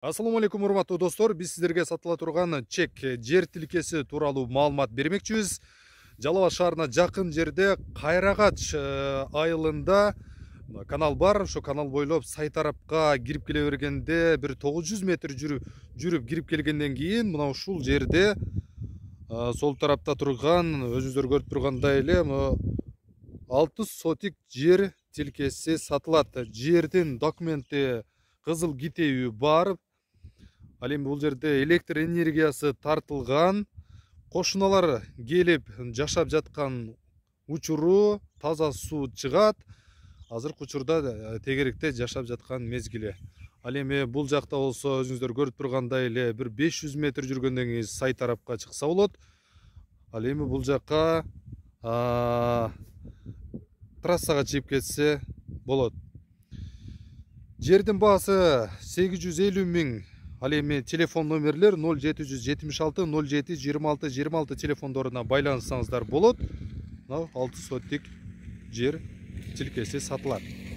Ассаламу алейкум, урматтуу достор. Биз сиздерге сатыла турган чек жер тилкеси тууралуу маалымат бермекчибиз. Жалал Абад шаарына жакын жерде Кайрагач айылында канал бар. Ошо канал бойлоп сай тарапка кирип келе бергенде бир 900 метр жүрүп кирип келгенден кийин мына ушул жерде сол тарапта турган, өзүңүздөр көрүп тургандай эле 6 сотик жер тилкеси сатылат. Жердин документи кызыл китеби бар. Ал эми бул жерде электр энергиясы тартылган, кошуналар келип жашап жаткан учуру, таза суу чыгат. Азыркы учурда тегеректе жашап жаткан мезгили. Ал эми бул жакта болсо өзүңүздөр көрүп тургандай эле бир 500 метр жүргөндөн кийин сай тарапка чыкса болот. Ал эми бул жакка трассага чыгып кетсе болот. Жердин баасы 850 миң. Ал эми телефон номерлер 0776 07 26 26 телефондоруна байланыссаңыздар болот. 6 сотик жер тилкеси сатылат.